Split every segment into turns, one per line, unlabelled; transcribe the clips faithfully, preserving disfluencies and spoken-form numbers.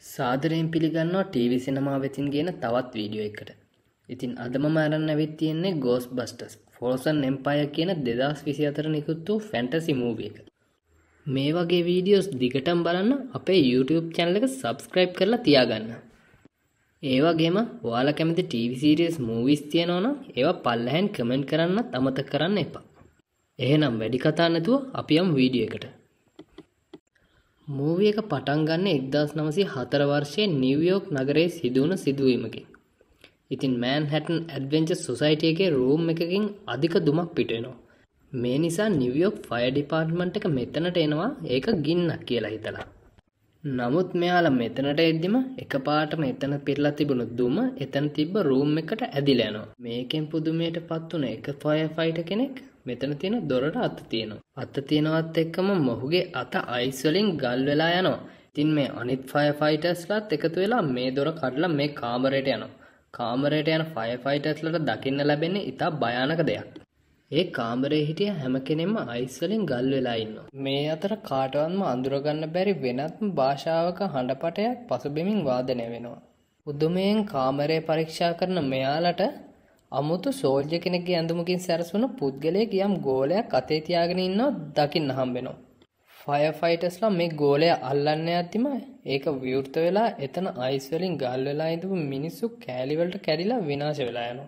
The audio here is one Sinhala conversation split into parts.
සාදරයෙන් පිළිගන්නවා ටීවී සිනමා වෙතින් ගෙන තවත් වීඩියෝ එකකට. ඉතින් අද මම අරන් ඇවිත් තියෙන්නේ Ghostbusters Frozen Empire කියන දෙදාස් විසිහතර නිකුත් වූ ෆැන්ටසි මූවි එක. මේ වගේ වීඩියෝස් දිගටම බලන්න අපේ YouTube channel එක subscribe කරලා තියාගන්න. ඒ වගේම ඔයාලා කැමති ටීවී series movies තියෙනවා නම් ඒවා පල්ලෙහෙන් comment කරන්නත් අමතක කරන්න එපා. එහෙනම් වැඩි කතා නැතුව අපි යමු වීඩියෝ එකට. මූවි එක පටන් ගන්න එක්දාස් නවසිය හතර වර්ෂයේ නිව්යෝක් නගරයේ සිදුවුණු සිදුවීමකින්. ඉතින් මෑන්හැටන් ඇඩ්වෙන්චර් සොසයිටි එකේ රූම් එකකින් අධික දුමක් පිට වෙනවා. මේ නිසා නිව්යෝක් ෆයර් ඩිපාර්ට්මන්ට් එක මෙතනට එනවා ඒක ගින්නක් කියලා හිතලා. නමුත් මෙයාලා මෙතනට එද්දිම එකපාරටම එතන පිරලා තිබුණු දුම එතන තිබ්බ රූම් එකට ඇදිලා යනවා. මේකෙන් පුදුමයටපත් වුණ එක ෆයර් ෆයිටර් කෙනෙක් මෙතන තියෙන දොරට අත තියෙනවා. අත තියෙනවත් එක්කම මොහුගේ අත අයිස් වලින් ගල් වෙලා යනවා. ඉතින් මේ අනිත් ෆයර් ෆයිටර්ස්ලාත් එකතු වෙලා මේ දොර කඩලා මේ කාමරයට යනවා. කාමරයට යන ෆයර් ෆයිටර්ස්ලාට දකින්න ලැබෙන්නේ ඉතා භයානක දෙයක්. ඒ කාමරයේ හිටිය හැම කෙනෙක්ම අයිස් වලින් ගල් වෙලා ඉන්නවා. මේ අතර කාටවත්ම අඳුරගන්න බැරි වෙනත්ම භාෂාවක හඬපටයක් පසුබිමින් වාදනය වෙනවා. පුදුමයෙන් කාමරය පරීක්ෂා කරන මෙයාලට අමුතු සෝල්ජර් කෙනෙක්ගේ ඇඳුමකින් සැරසුණු පුද්ගලයෙක් යම් ගෝලයක් අතේ තියාගෙන ඉන්නව දකින්න හම්බෙනවා. ෆයර් ෆයිටර්ස්ලා මේ ගෝලය අල්ලන්න යද්දිම ඒක විවෘත වෙලා එතන අයිස් වලින් ගල් වෙලා ඉඳපු මිනිස්සු කෑලි වලට කැඩිලා විනාශ වෙලා යනවා.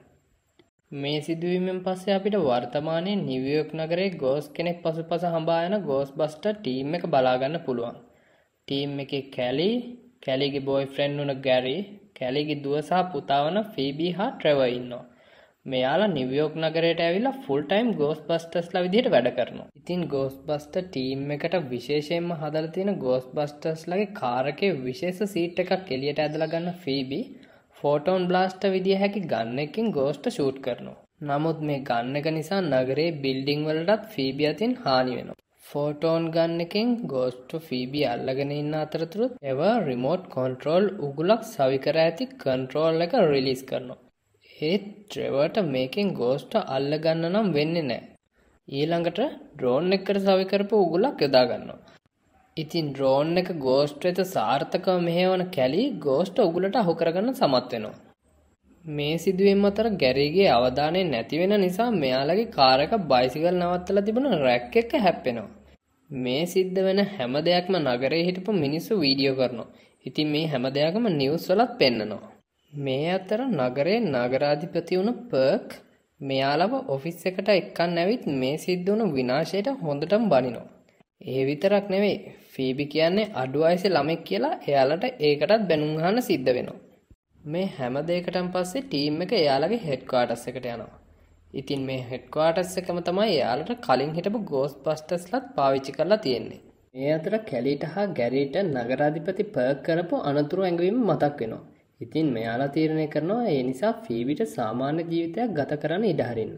මේ සිදුවීමෙන් පස්සේ අපිට වර්තමානයේ නිව්යෝක් නගරයේ ගෝස් කෙනෙක් පසුපස හඹා යන Ghostbuster ටීම් එක බලා ගන්න පුළුවන්. ටීම් එකේ කැලි, කැලිගේ බොයිෆ්‍රෙන්ඩ් වුණ ගැරි, කැලිගේ දුව සහ පුතා වන ෆීබි හා ට්‍රෙවර් ඉන්නවා. මෙයාලා නිව්යෝක් නගරයට ඇවිල්ලා ෆුල් ටයිම් Ghostbustersලා විදිහට වැඩ කරනවා. ඉතින් Ghostbuster ටීම් එකට විශේෂයෙන්ම හදලා තියෙන Ghostbustersලාගේ කාර් එකේ විශේෂ සීට් එකක් එළියට ඇදලා ගන්න ෆීබි ෆෝටෝන් බ්ලාස්ටර් විදිය හැකි ගන් එකකින් ගෝස්ට් ෂූට් කරනවා. නමුත් මේ ගන් එක නිසා නගරයේ බිල්ඩින් වලටත් ෆීබි අතින් හානි වෙනවා. ෆෝටෝන් ගන් එකෙන් ගෝස්ට් ෆීබි අල්ලගෙන ඉන්න අතරතුර එව රිමෝට් කන්ට්‍රෝල් උගුලක් සවි කර ඇති කන්ට්‍රෝල් එක රිලීස් කරනවා. ඒත් ට්‍රෙවර්ට මේකෙන් ගෝස්ට් අල්ල ගන්න නම් වෙන්නේ නැහැ. ඊළඟට ඩ්‍රෝන් එකකට සවි කරපු උගුලක් යොදා ගන්නවා. ඉතින් ඩ්‍රෝන් එක ගෝස්ට් වෙත සාර්ථකව මෙහෙවන කැලි ගෝස්ට් උගුලට අහු කරගන්න සමත් වෙනවා. මේ සිදුවීම් අතර ගැරිගේ අවධානය නැති වෙන නිසා මෙයාලගේ කාර් එක බයිසිකල් නවත්තලා තිබුණ රැක් එක හැප්පෙනවා. මේ සිද්ධ වෙන හැම දෙයක්ම නගරයේ හිටපු මිනිස්සු වීඩියෝ කරනවා. ඉතින් මේ හැම දෙයක්ම නිවුස් වලත් පෙන්නනවා. මේ අතර නගරයේ නගරාධිපති වුණ පර්ක් මෙයාලව ඔෆිස් එකට එක්කන් ඇවිත් මේ සිද්ධ වුණු විනාශයට හොඳටම බනිනවා. ඒ විතරක් නෙවෙයි ෆීබි කියන්නේ අඩු වයසේ ළමෙක් කියලා එයාලට ඒකටත් බැනුම් අහන්න සිද්ධ වෙනවා. මේ හැම දෙයකටම පස්සේ ටීම් එක එයාලගේ හෙඩ් ක්වාටර්ස් එකට යනවා. ඉතින් මේ හෙඩ් ක්වාටර්ස් එකම තමයි එයාලට කලින් හිටපු Ghostbustersලාත් පාවිච්චි කරලා තියෙන්නේ. මේ අතර කැලිට හා ගැරීට නගරාධිපති පර්ක් කරපු අනතුරු ඇඟවීම මතක් වෙනවා. ඉතින් මෙයාලා තීරණය කරනවා ඒ නිසා ෆීබිට සාමාන්‍ය ජීවිතයක් ගත කරන්න ඉඩ හරින්න.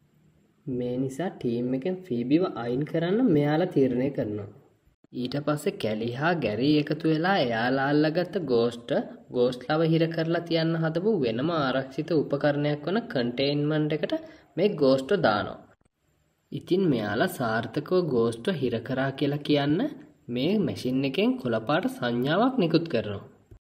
මේ නිසා ටීම් එකෙන් ෆීබිව අයින් කරන්න මෙයාලා තීරණය කරනවා. ඊට පස්සේ කැලි හා ගැරි එකතු වෙලා එයාලා අල්ලගත්ත ගෝස්ට් ගෝස්ට්ලව හිර කරලා තියන්න හදපු වෙනම ආරක්ෂිත උපකරණයක් වන කන්ටේන්මන්ට් එකට මේ ගෝස්ට් දානවා. ඉතින් මෙයාලා සාර්ථකව ගෝස්ට් හිර කරා කියලා කියන්න මේ මැෂින් එකෙන් කොළපාට සංඥාවක් නිකුත් කරනවා.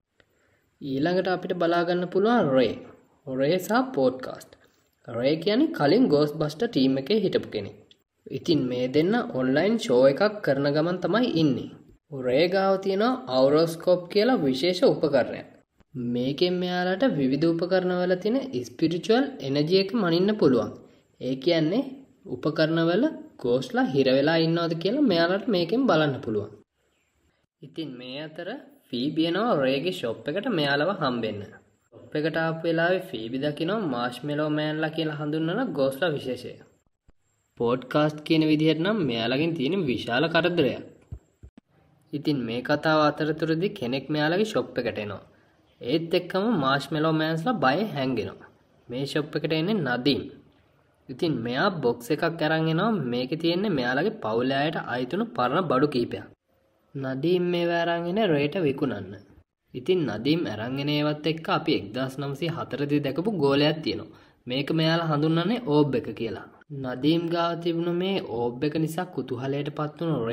ඊළඟට අපිට බලා ගන්න පුළුවන් රේ. රේ සහ පොඩ්කාස්ට්. රේ කියන්නේ කලින් Ghostbuster ටීම් එකේ හිටපු කෙනෙක්. ඉතින් මේ දෙන්න ඔන්ලයින් ෂෝ එකක් කරන ගමන් තමයි ඉන්නේ. රේ ගාව තියෙනවා අවුරෝස්කෝප් කියලා විශේෂ උපකරණයක්. මේකෙන් මෙයාලට විවිධ උපකරණවල තියෙන ස්පිරිචුවල් එනර්ජි එක මනින්න පුළුවන්. ඒ කියන්නේ උපකරණවල ගෝස්ට්ලා හිර වෙලා ඉන්නවද කියලා මෙයාලට මේකෙන් බලන්න පුළුවන්. ඉතින් මේ අතර ෆීබි එනවා රේගේ ෂොප් එකට මෙයාලව හම්බෙන්න. ෂොප් එකට ආපු වෙලාවේ ෆීබි දකිනවා මාෂ්මෙලෝ මෑන්ලා කියලා හඳුන්වන ගෝස්ට්ලා විශේෂය. පොඩ්කාස්ට් කියන විදිහට නම් මෙයාලගෙන් තියෙන විශාල කරදරයක්. ඉතින් මේ කතාව අතරතුරදී කෙනෙක් මෙයාලගේ ෂොප් එකට එනවා. ඒත් එක්කම මාෂ්මෙලෝ මෑන්ස්ලා බයෙන් හැංගෙනවා. මේ ෂොප් එකට එන්නේ නදීම්. ඉතින් මෙයා බොක්ස් එකක් අරන් එනවා මේකේ තියෙන්නේ මෙයාලගේ පවුලේ අයට අයිතුණු පරණ බඩු කීපයක්. නදීම් මේවා අරන් එන රේට විකුණන්න. ඉතින් නදීම් අරන් එන ඒවත් එක්ක අපි එක්දාස් නවසිය හතර දී දැකපු ගෝලයක් තියෙනවා. මේක මෙයාලා හඳුන්වන්නේ ඕබ් එක කියලා. නදීම් ගාව තිබුණ මේ ඕබ් එක නිසා කුතුහලයටපත් වුණු රේ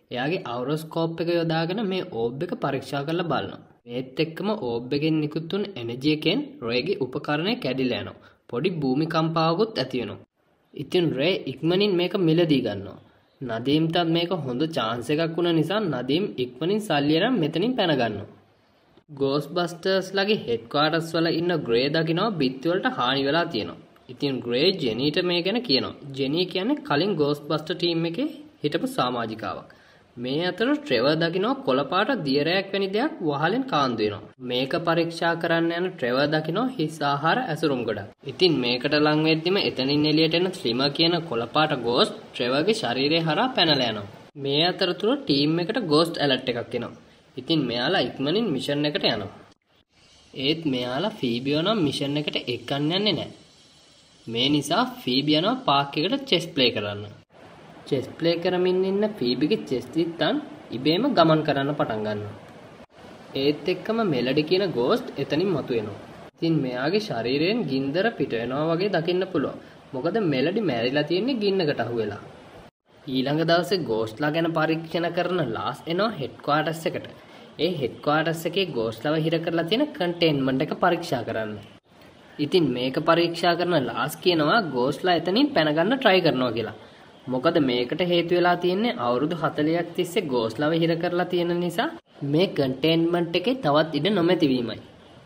එයාගේ අවරෝස්කෝප් එක යොදාගෙන මේ ඕබ් එක පරීක්ෂා කරලා බලනවා. මේත් එක්කම ඕබ් එකෙන් නිකුත් වුන එනර්ජි එකෙන් රේගේ උපකරණය කැඩිලා යනවා. පොඩි භූමිකම්පාවකුත් ඇති වෙනවා. ඉතින් රේ ඉක්මනින් මේක මිලදී ගන්නවා. නදීම්ටත් මේක හොඳ chance එකක් වුණ නිසා නදීම් ඉක්මනින් සල්ලි අරන් මෙතනින් පැන ගන්නවා. ගෝස්ට්බස්ටර්ස් ලගේ හෙඩ්ක්වාටර්ස් වල ඉන්න ග්‍රේ දකිනවා බිත්ති වලට හානි වෙලා තියෙනවා. ඉතින් ග්‍රේ ජෙනීට මේ ගැන කියනවා. ජෙනී කියන්නේ කලින් ගෝස්ට්බස්ටර් ටීම් එකේ හිටපු සමාජිකාවක්. මේ අතර ට්‍රෙවර් දකිනවා කොළපාට දියරයක් වැනි දෙයක් වහලෙන් කාන්දු වෙනවා. මේක පරීක්ෂා කරන්න යන ට්‍රෙවර් දකිනවා හිස් ආහාර ඇසුරුම් ගොඩක්. ඉතින් මේකට ලං වෙද්දිම එතනින් එළියට එන ස්ලිමර් කියන කොළපාට ගෝස්ට් ට්‍රෙවර්ගේ ශරීරය හරහා පැනලා යනවා. මේ අතරතුර ටීම් එකට ගෝස්ට් ඇලර්ට් එකක් එනවා. ඉතින් මෙයාලා ඉක්මනින් මිෂන් එකට යනවා. ඒත් මෙයාලා ෆීබියෝ නම් මිෂන් එකට එක්කන් යන්නේ නැහැ. මේ නිසා ෆීබි යනවා පාක් එකට චෙස් ප්ලේ කරන්න. චෙස් ප්ලේ කරමින් ඉන්න ෆීබිගේ චෙස් තිත්තන් ඉබේම ගමන් කරන්න පටන් ගන්නවා. ඒත් එක්කම මෙලඩි කියන ගෝස්ට් එතනින් මතුවෙනවා. ඉතින් මෙයාගේ ශරීරයෙන් ගින්දර පිට වෙනවා වගේ දකින්න පුළුවන්. මොකද මෙලඩි මැරිලා තියෙන්නේ ගින්නකට අහුවෙලා. ඊළඟ දවසේ ගෝස්ට්ලා ගැන පරීක්ෂණ කරන ලාස් එනවා හෙඩ්ක්වාටර්ස් එකට. ඒ හෙඩ්ක්වාටර්ස් එකේ ගෝස්ට්ලව හිර කරලා තියෙන කන්ටේන්මන්ට් එක පරීක්ෂා කරන්න. ඉතින් මේක පරීක්ෂා කරන ලාස් කියනවා ගෝස්ට්ලා එතනින් පැන ගන්න try කරනවා කියලා. මොකද මේකට හේතු වෙලා තියෙන්නේ අවුරුදු හතළියක් තිස්සේ ගෝස්ට්ලව හිර කරලා තියෙන නිසා මේ කන්ටේන්මන්ට් එකේ තවත් ඉඩ නොමැති වීමයි.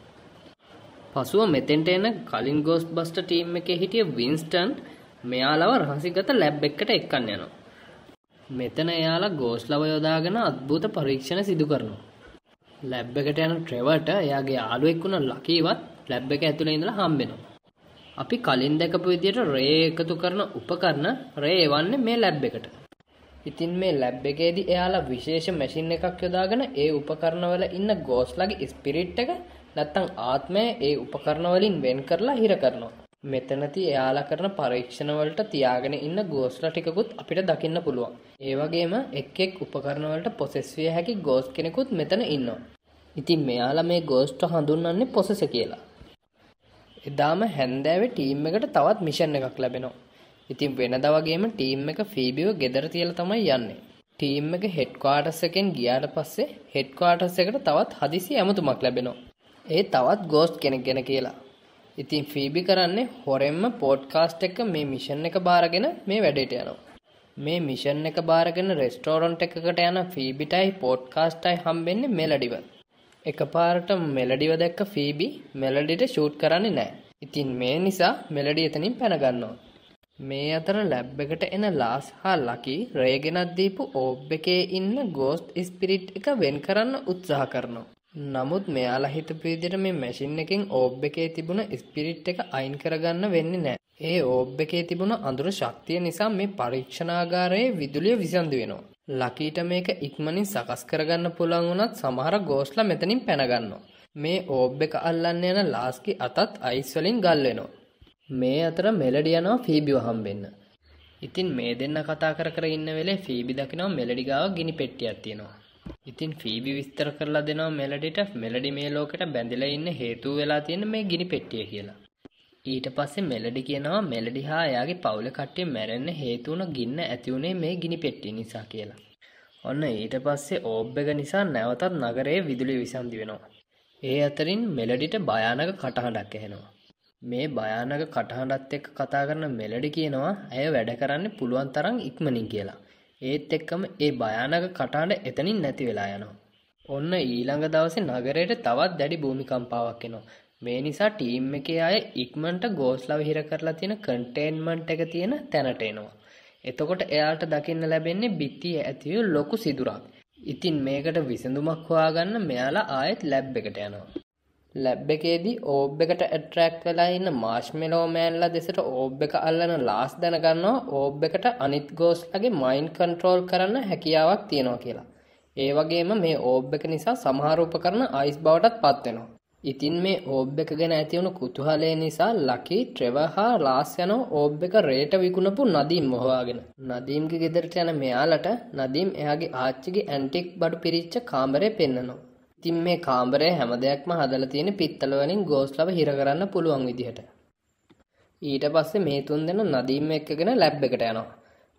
පසුව මෙතෙන්ට එන කලින් ගෝස්ට්බස්ටර් ටීම් එකේ හිටිය වින්ස්ටන් මෙයාලව රහසිගත ලැබ් එකකට එක්කන් යනවා. මෙතන එයාලා ගෝස්ට්ලව යොදාගෙන අద్භූත පරීක්ෂණ සිදු කරනවා. ලැබ් එකට යන ට්‍රෙවර්ට එයාගේ යාළුවෙක් වුණ ලකීවත් ලැබ් එක ඇතුලේ ඉඳලා හම්බෙනවා. අපි කලින් දැකපු විදිහට රේ එකතු කරන උපකරණ රේ එවන්නේ මේ ලැබ් එකට. ඉතින් මේ ලැබ් එකේදී එයාලා විශේෂ මැෂින් එකක් යොදාගෙන ඒ උපකරණ වල ඉන්න ගෝස්ට්ලාගේ ස්පිරිට් එක නැත්තම් ආත්මය ඒ උපකරණ වලින් වෙන් කරලා හිර කරනවා. මෙතනදී එයාලා කරන පරීක්ෂණ වලට තියාගෙන ඉන්න ගෝස්ට්ලා ටිකකුත් අපිට දකින්න පුළුවන්. ඒ වගේම එක් එක් උපකරණ වලට පොසෙස් විය හැකි ගෝස්ට් කෙනෙකුත් මෙතන ඉන්නවා. ඉතින් මෙයාලා මේ ගෝස්ට් හඳුන්වන්නේ පොසෙස් කියලා. එදාම හැන්දෑවේ ටීම් එකට තවත් මිෂන් එකක් ලැබෙනවා. ඉතින් වෙනදා වගේම ටීම් එක ෆීබිව ගෙදර තියලා තමයි යන්නේ. ටීම් එක හෙඩ්ක්වාටර්ස් එකෙන් ගියාට පස්සේ හෙඩ්ක්වාටර්ස් එකට තවත් හදිසි ඇමතුමක් ලැබෙනවා. ඒ තවත් ගෝස්ට් කෙනෙක් ගැන කියලා. ඉතින් ෆීබි කරන්නේ හොරෙන්ම පොඩ්කාස්ට් එක මේ මිෂන් එක බාරගෙන මේ වැඩේට යනවා. මේ මිෂන් එක බාරගෙන රෙස්ටෝරන්ට් එකකට යන ෆීබිටයි පොඩ්කාස්ට්ටයි හම්බෙන්නේ මෙලඩිව. එකපාරට මෙලඩිව දැක්ක ෆීබි මෙලඩිට ෂූට් කරන්නේ නැහැ. ඉතින් මේ නිසා මෙලඩි එතනින් පැන ගන්නවා. මේ අතර ලැබ් එකට එන ලාස් හා ලකි රේ ගෙනත් දීපු ඕබ් එකේ ඉන්න ගෝස්ට් ස්පිරිට් එක වෙන් කරන්න උත්සාහ කරනවා. නමුත් මෙයාලා හිතපු විදිහට මේ මැෂින් එකෙන් ඕබ් එකේ තිබුණ ස්පිරිට් එක අයින් කරගන්න වෙන්නේ නැහැ. ඒ ඕබ් එකේ තිබුණ අඳුර ශක්තිය නිසා මේ පරීක්ෂණාගාරයේ විදුලිය විසන්දු වෙනවා. ලකීට මේක ඉක්මනින් සකස් කරගන්න පුළුවන් වුණත් සමහර ගෝස්ට්ලා මෙතනින් පැන ගන්නවා. මේ ඕබ් එක අල්ලන්න යන ලාස්ගේ අතත් අයිස් වලින් ගල් වෙනවා. මේ අතර මෙලඩි යනවා ෆීබිව හම්බෙන්න. ඉතින් මේ දෙන්න කතා කර කර ඉන්න වෙලේ ෆීබි දකිනවා මෙලඩි ගාව ගිනි පෙට්ටියක් තියෙනවා. ඉතින් ෆීබි විස්තර කරලා දෙනවා මෙලඩිට මෙලඩි මේ ලෝකෙට බැඳිලා ඉන්න හේතුව වෙලා තියෙන මේ ගිනි පෙට්ටිය කියලා. ඊට පස්සේ මෙලඩි කියනවා මෙලඩි හා එයාගේ පවුලේ කට්ටිය මැරෙන්න හේතු වුණ ගින්න ඇති උනේ මේ ගිනි පෙට්ටිය නිසා කියලා. ඔන්න ඊට පස්සේ ඕබ් එක නිසා නැවතත් නගරයේ විදුලිය විසන්දි වෙනවා. ඒ අතරින් මෙලඩිට භයානක කටහඬක් ඇහෙනවා. මේ භයානක කටහඬත් එක්ක කතා කරන මෙලඩි කියනවා ඇය වැඩ කරන්න පුළුවන් තරම් ඉක්මනින් කියලා. ඒත් එක්කම ඒ භයානක කටහඬ එතනින් නැති වෙලා යනවා. ඔන්න ඊළඟ දවසේ නගරයට තවත් දැඩි භූමිකම්පාවක් එනවා. මේ නිසා ටීම් එකේ අය ඉක්මනට ගෝස්ට්ලව හිර කරලා තියෙන කන්ටේන්මන්ට් එක තියෙන තැනට එනවා. එතකොට එයාට දකින්න ලැබෙන්නේ බිත්තියේ ඇති ලොකු සිදුරක්. ඉතින් මේකට විසඳුමක් හොයාගන්න මෙයාලා ආයෙත් ලැබ් එකට යනවා. ලැබ් එකේදී ඕබ් එකට ඇට්‍රැක්ට් වෙලා ඉන්න මාෂ්මෙලෝ මෑන්ලා දෙසට ඕබ් එක අල්ලන ලාස් දැනගන්නවා ඕබ් එකට අනිත් ගෝස්ට්ලාගේ මයින්ඩ් කන්ට්‍රෝල් කරන්න හැකියාවක් තියෙනවා කියලා. ඒ වගේම මේ ඕබ් එක නිසා සමහර උපකරණ අයිස් බවටත් පත් වෙනවා. ඉතින් මේ ඕබ් එක ගැන ඇති වුණු කුතුහලය නිසා ලකි ට්‍රෙවර් හා ලාස් යනවා ඕබ් එක රේට විකුණපු නදීම් හොයාගෙන. නදීම්ගේ ගෙදරට යන මෙයාලට නදීම් එයාගේ ආච්චිගේ ඇන්ටික් බඩු පිරිච්ච කාමරය පෙන්නනවා. ඉතින් මේ කාමරය හැම දෙයක්ම හදලා තියෙන පිත්තල වලින් ගෝස්ට්ලව හිර කරන්න පුළුවන් විදිහට. ඊට පස්සේ මේ තුන් දෙනා නදීම් එක්කගෙන ලැබ් එකට යනවා.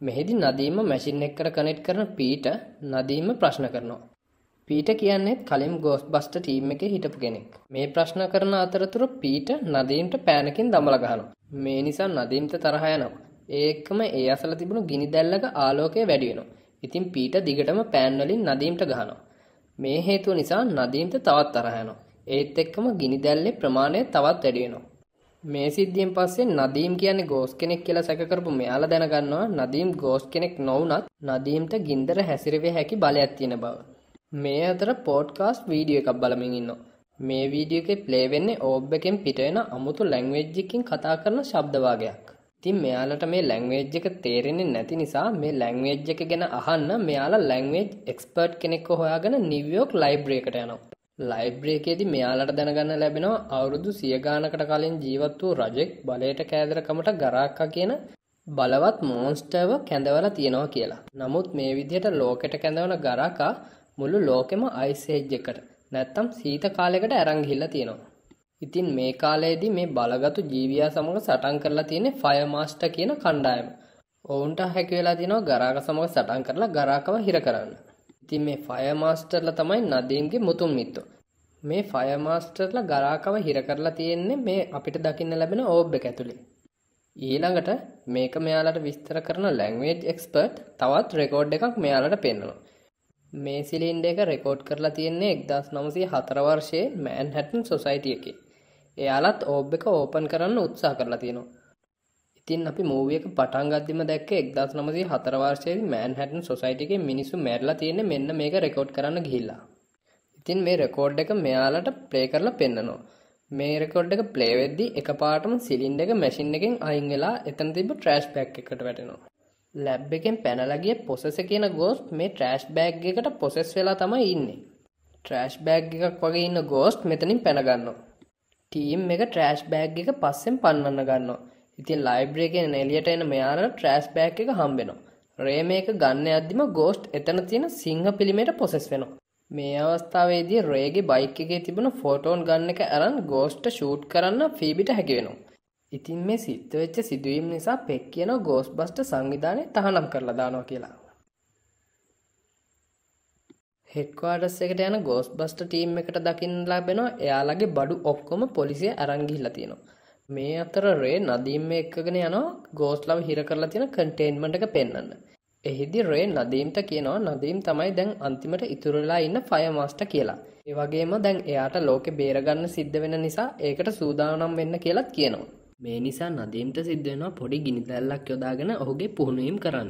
මෙහිදී නදීම මැෂින් එකකට කනෙක්ට් කරන පීට නදීම ප්‍රශ්න කරනවා. පීට කියන්නේ කලින් ගෝස්ට්බස්ටර් ටීම් එකේ හිටපු කෙනෙක්. මේ ප්‍රශ්න කරන අතරතුර පීට නදීම්ට පෑනකින් දමලා ගහනවා. මේ නිසා නදීම්ට තරහ යනවා. ඒ එක්කම ඒ අසල තිබුණු ගිනි දැල්ලක ආලෝකය වැඩි වෙනවා. ඉතින් පීට දිගටම පෑන් වලින් නදීම්ට ගහනවා. මේ හේතුව නිසා නදීම්ට තවත් තරහ යනවා. ඒත් එක්කම ගිනි දැල්ලේ ප්‍රමාණය තවත් වැඩි වෙනවා. මේ සිද්ධියෙන් පස්සේ නදීම් කියන්නේ ගෝස් කෙනෙක් කියලා සැක කරපු මෙයාලා දැනගන්නවා නදීම් ගෝස් කෙනෙක් නොවුනත් නදීම්ට ගින්දර හැසිරෙවිය හැකි බලයක් තියෙන බව. මේ අතර පොඩ්කාස්ට් වීඩියෝ එකක් බලමින් ඉන්නවා. මේ වීඩියෝ එකේ ප්ලේ වෙන්නේ ඕබ් එකෙන් පිට වෙන අමුතු ලැන්ග්වේජ් එකකින් කතා කරන ශබ්ද වාගයක්. ඉතින් මෙයාලට මේ ලැන්ග්වේජ් එක තේරෙන්නේ නැති නිසා මේ ලැන්ග්වේජ් එක ගැන අහන්න මෙයාලා ලැන්ග්වේජ් එක්ස්පර්ට් කෙනෙක්ව හොයාගෙන නිව්යෝක් ලයිබ්‍රරි එකට යනවා. ලයිබ්‍රරි එකේදී මෙයාලට දැනගන්න ලැබෙනවා අවුරුදු සිය ගානකට කලින් ජීවත් වූ රජෙක් බලයට කෑදරකමට ගරාක්කා කියන බලවත් මොන්ස්ටර්ව කැඳවලා තියෙනවා කියලා. නමුත් මේ විදිහට ලෝකෙට කැඳවන ගරාකා මුළු ලෝකෙම අයිස් ඒජ් එකට නැත්තම් සීත කාලයකට අරන් ගිහිල්ලා තියෙනවා. ඉතින් මේ කාලයේදී මේ බලගතු ජීවියා සමග සටන් කරලා තියෙන්නේ ෆයර් මාස්ටර් කියන කණ්ඩායම. ඔවුන්ට හැකි වෙලා තිනවා ගරාක සමග සටන් කරලා ගරාකව හිර කරන්න. ඉතින් මේ ෆයර් මාස්ටර්ලා තමයි නදීම්ගේ මුතුන් මිත්තෝ. මේ ෆයර් මාස්ටර්ලා ගරාකව හිර කරලා තියෙන්නේ මේ අපිට දකින්න ලැබෙන ඕබ් එක ඇතුලේ. ඊළඟට මේක මෙයාලට විස්තර කරන ලැන්ග්වේජ් එක්ස්පර්ට් තවත් රෙකෝඩ් එකක් මෙයාලට පෙන්නනවා. මේ සිලින්ඩර් එක රෙකෝඩ් කරලා තියෙන්නේ එක්දාස් නවසිය හතර වර්ෂයේ මෑන්හටන් සොසයිටි එකේ. එයාලත් ඕබ් එක ඕපන් කරන්න උත්සාහ කරලා තියෙනවා. ඉතින් අපි මූවි එක පටන් ගද්දිම දැක්ක එක්දාස් නවසිය හතර වර්ෂයේදී මෑන්හටන් සොසයිටි එකේ මිනිස්සු මැරිලා තියෙන්නේ මෙන්න මේක රෙකෝඩ් කරන්න ගිහිල්ලා. ඉතින් මේ රෙකෝඩ් එක මෙයාලට ප්ලේ කරලා පෙන්නනවා. මේ රෙකෝඩ් එක ප්ලේ වෙද්දී එකපාරටම සිලින්ඩර් එක මැෂින් එකෙන් අයින් වෙලා එතන තිබ්බ ට්‍රෑෂ් බෑග් එකකට වැටෙනවා. ලැබ් එකෙන් පැනලා ගිය පොසෙසර් කියන ගෝස්ට් මේ ට්‍රෑෂ් බෑග් එකට පොසෙස් වෙලා තමයි ඉන්නේ. ට්‍රෑෂ් බෑග් එකක් වගේ ඉන්න ගෝස්ට් මෙතනින් පැන ගන්නවා. ටීම් එක ට්‍රෑෂ් බෑග් එක පස්සෙන් පන්නන්න ගන්නවා. ඉතින් ලයිබ්‍රරි එකෙන් එළියට එන මෙයාලට ට්‍රෑෂ් බෑග් එක හම්බ වෙනවා. රේ මේක ගන්න යද්දිම ගෝස්ට් එතන තියෙන සිංහ පිළිමයට පොසෙස් වෙනවා. මේ අවස්ථාවේදී රේගේ බයික් එකේ තිබුණ ෆෝටෝන් ගන්න එක අරන් ගෝස්ට් ෂූට් කරන්න ෆීබිට හැකි වෙනවා. ඉතින් මේ සිද්ධ වෙච්ච සිදුවීම් නිසා පෙක් කියන ගෝස්ට්බස්ටර් සංවිධානය තහනම් කරලා දානවා කියලා. හෙඩ්ක්වාටර්ස් එකට යන ගෝස්ට්බස්ටර් ටීම් එකට දකින්න ලැබෙනවා එයාලගේ බඩු ඔක්කොම පොලිසිය අරන් ගිහිල්ලා තියෙනවා. මේ අතර රේ නදීම් එක්කගෙන යනවා ගෝස්ට්ලව හිර කරලා තියෙන කන්ටේන්මන්ට් එක පෙන්වන්න. එහිදී රේ නදීම්ට කියනවා නදීම් තමයි දැන් අන්තිමට ඉතුරු වෙලා ඉන්න ෆයර් මාස්ටර් කියලා. ඒ වගේම දැන් එයාට ලෝකේ බේරගන්න සිද්ධ වෙන නිසා ඒකට සූදානම් වෙන්න කියලාත් කියනවා. මේ නිසා නදීම්ට සිද්ධ වෙනවා පොඩි ගිනි දැල්ලක් යොදාගෙන ඔහුගේ පුහුණුවීම් කරන්න.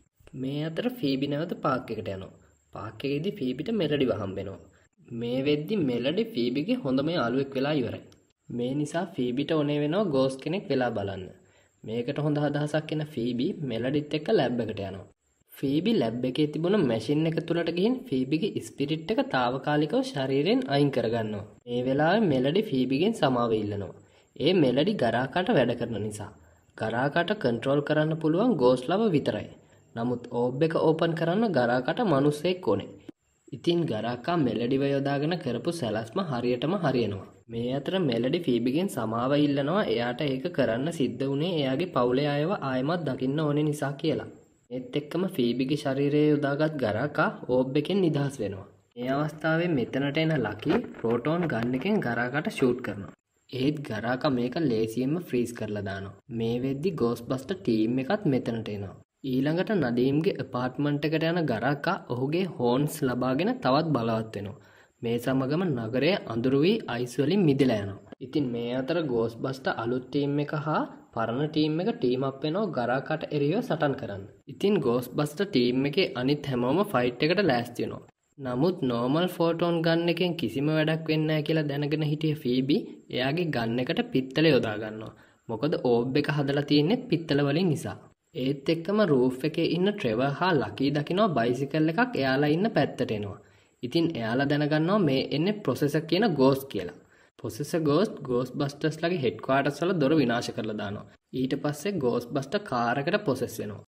මේ අතර ෆීබි නැවත පාක් එකට යනවා. පාක් එකේදී ෆීබිට මෙලඩිව හම්බ වෙනවා. මේ වෙද්දි මෙලඩි ෆීබිගේ හොඳම යාළුවෙක් වෙලා ඉවරයි. මේ නිසා ෆීබිට ඕනේ වෙනවා ගෝස් කෙනෙක් වෙලා බලන්න. මේකට හොඳ අදහසක් එන ෆීබි මෙලඩිත් එක්ක ලැබ් එකට යනවා. ෆීබි ලැබ් එකේ තිබුණ මැෂින් එක තුලට ගිහින් ෆීබිගේ ස්පිරිට් එක తాවකාලිකව ශරීරයෙන් අයින් කරගන්නවා. මේ වෙලාවේ මෙලඩි ෆීබිගෙන් සමාව ඉල්ලනවා. ඒ මෙලඩි ගරාකට වැඩ කරන නිසා. ගරාකට කන්ට්‍රෝල් කරන්න පුළුවන් ගෝස්ට්ලව විතරයි. නමුත් ඕබ් එක ඕපන් කරන්න ගරාකට මිනිස්සෙක් ඕනේ. ඉතින් ගරාකා මෙලඩිව යොදාගෙන කරපු සැලැස්ම හරියටම හරියනවා. මේ අතර මෙලඩි ෆීබිගෙන් සමාව ඉල්ලනවා එයාට ඒක කරන්න සිද්ධ වුණේ එයාගේ පවුලේ අයව ආයෙමත් දකින්න ඕනේ නිසා කියලා. ඒත් එක්කම ෆීබිගේ ශරීරය යොදාගත් ගරාකා ඕබ් එකෙන් නිදහස් වෙනවා. මේ අවස්ථාවේ මෙතනට එන ලකි ප්‍රෝටෝන් ගන් එකෙන් ගරාකට ෂූට් කරනවා. ඒත් ගරාකා මේක ලේසියෙන්ම ෆ්‍රීස් කරලා දානවා. මේ වෙද්දි ගෝස්ට්බස්ටර් ටීම් එකත් මෙතනට එනවා. ඊළඟට නදීම්ගේ ඇපාර්ට්මන්ට් එකට යන ගරාකා ඔහුගේ හෝන්ස් ලබාගෙන තවත් බලවත් වෙනවා. මේ සමගම නගරය අඳුරු වී අයිස් වලින් මිදලා යනවා. ඉතින් මේ අතර ගෝස්ට්බස්ටර් අලුත් ටීම් එක හා පරණ ටීම් එක ටීම් අප් වෙනවා ගරාකාට එරෙහිව සටන් කරන්න. ඉතින් ගෝස්ට්බස්ටර් ටීම් එකේ අනිත් හැමෝම ෆයිට් එකට ලෑස්ති වෙනවා. නමුත් නෝමල් ෆෝටෝන් ගන් එකෙන් කිසිම වැඩක් වෙන්නේ නැහැ කියලා දැනගෙන හිටිය ෆීබි එයාගේ ගන් එකට පිත්තල යොදා ගන්නවා. මොකද ඕබ් එක හදලා තියෙන්නේ පිත්තල වලින් නිසා. ඒත් එක්කම රූෆ් එකේ ඉන්න ට්‍රෙවර් හා ලකී දකිනවා බයිසිකල් එකක් එයාලා ඉන්න පැත්තට එනවා. ඉතින් එයාලා දැනගන්නවා මේ එන්නේ ප්‍රොසෙසර් කියන ගෝස්ට් කියලා. ප්‍රොසෙසර් ගෝස්ට් ගෝස්ට්බස්ටර්ස්ලාගේ හෙඩ්ක්වාටර්ස් වල දොර විනාශ කරලා දානවා. ඊට පස්සේ ගෝස්ට්බස්ටර් කාර් එකට ප්‍රොසෙස් වෙනවා.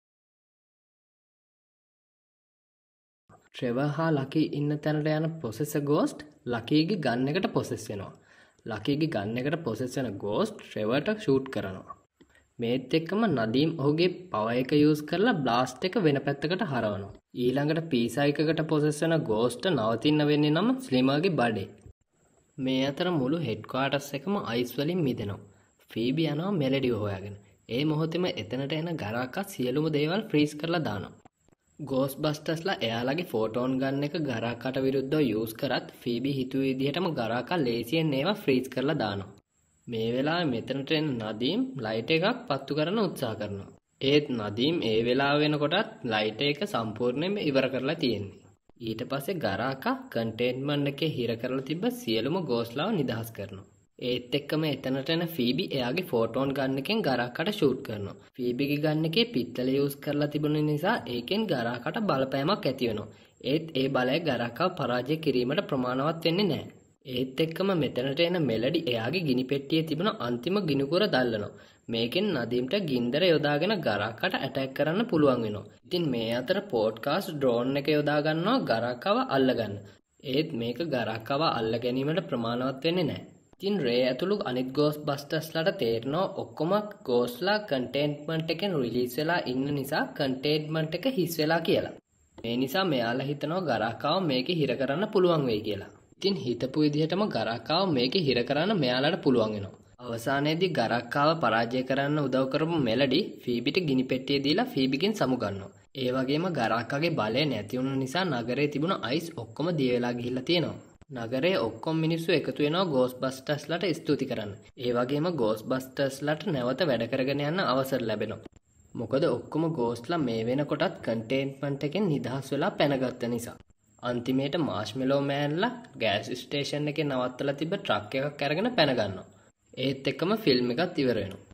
ට්‍රෙවර් හා ලකී ඉන්න තැනට යන ප්‍රොසෙසර් ගෝස්ට් ලකීගේ ගන් එකට ප්‍රොසෙස් වෙනවා. ලකීගේ ගන් එකට ප්‍රොසෙස් වෙන ගෝස්ට් ට්‍රෙවර්ට ෂූට් කරනවා. මේත් එක්කම නදීම් ඔහුගේ පවර් එක යූස් කරලා බ්ලාස්ට් එක වෙන පැත්තකට හරවනවා. ඊළඟට පීසා එකකට පොසෙස් වෙන ගෝස්ට් නවතින්න වෙන්නේ නම් ස්ලිමර්ගේ බඩේ. මේ අතර මුළු හෙඩ්ක්වාටර්ස් එකම අයිස් වලින් මිදෙනවා. ෆීබි යනවා මෙලඩිව හොයාගෙන. ඒ මොහොතේම එතනට එන ගරාකා සියලුම දේවල් ෆ්‍රීස් කරලා දානවා. ගෝස් බස්ටර්ස්ලා එයාලගේ ෆෝටෝන් ගන්න එක ගරාකාට විරුද්ධව යූස් කරත් ෆීබි හිතුව විදිහටම ගරාකා ලේසියෙන් ඒවා ෆ්‍රීස් කරලා දානවා. මේ වෙලාවේ මෙතනට එන නදීම් ලයිට් එකක් පත්තු කරන්න උත්සාහ කරනවා. ඒත් නදීම් ඒ වෙලාව වෙනකොටත් ලයිට් එක සම්පූර්ණයෙන්ම ඉවර කරලා තියෙන්නේ. ඊට පස්සේ ගරාකා කන්ටේන්මන්ට් එකේ හිර කරලා තිබ්බ සියලුම ගෝස්ලාව නිදහස් කරනවා. ඒත් එක්කම එතනට එන ෆීබි එයාගේ ෆෝටෝන් ගන්න එකෙන් ගරාකාට ෂූට් කරනවා. ෆීබිගේ ගන්න එකේ පිත්තල යූස් කරලා තිබුණ නිසා ඒකෙන් ගරාකාට බලපෑමක් ඇති වෙනවා. ඒත් ඒ බලය ගරාකාව පරාජය කිරීමට ප්‍රමාණවත් වෙන්නේ නැහැ. ඒත් එක්කම මෙතනට එන මෙලඩි එයාගේ ගිනි පෙට්ටියේ තිබුණ අන්තිම ගිනිකුර දල්ලනවා. මේකෙන් නදීම්ට ගින්දර යොදාගෙන ගරාකාට ඇටැක් කරන්න පුළුවන් වෙනවා. ඉතින් මේ අතර පෝඩ්කාස්ට් ඩ්‍රෝන් එක යොදා ගන්නවා ගරාකාව අල්ලගන්න. ඒත් මේක ගරාකාව අල්ල ගැනීමට ප්‍රමාණවත් වෙන්නේ නැහැ. ඉතින් රේ ඇතුළු අනිත් ගෝස් බස්ටර්ස්ලාට තේරෙනවා ඔක්කොම ගෝස්ලා කන්ටේන්මන්ට් එකෙන් රිලීස් වෙලා ඉන්න නිසා කන්ටේන්මන්ට් එක හිස් වෙලා කියලා. මේ නිසා මෙයාලා හිතනවා ගරාකාව මේකේ හිර කරන්න පුළුවන් වෙයි කියලා. ඉතින් හිතපු විදිහටම ගරාකාව මේකේ හිර කරන්න මෙයාලට පුළුවන් වෙනවා. අවසානයේදී ගරාකාව පරාජය කරන්න උදව් කරපු මෙලඩි ෆීබිට ගිනි පෙට්ටිය දීලා ෆීබිගෙන් සමු ගන්නවා. ඒ වගේම ගරාකාගේ බලය නැති වුණ නිසා නගරේ තිබුණ අයිස් ඔක්කොම දිය වෙලා ගිහිල්ලා තියෙනවා. නගරේ ඔක්කොම මිනිස්සු එකතු වෙනවා ගෝස් බස්ටර්ස්ලාට ස්තුති කරන්න. ඒ වගේම ගෝස් බස්ටර්ස්ලාට නැවත වැඩ කරගෙන යන්න අවසර ලැබෙනවා. මොකද ඔක්කොම ගෝස්ලා මේ වෙනකොටත් කන්ටේන්මන්ට් එකෙන් නිදහස් වෙලා පැනගත්ත නිසා. අන්තිමේට මාෂ්මෙලෝ මෑන්ලා ගෑස් ස්ටේෂන් එකේ නවත්තලා තිබ්බ ට්‍රක් එකක් අරගෙන පැන ගන්නවා. ඒත් එක්කම ෆිල්ම් එකත් ඉවර වෙනවා.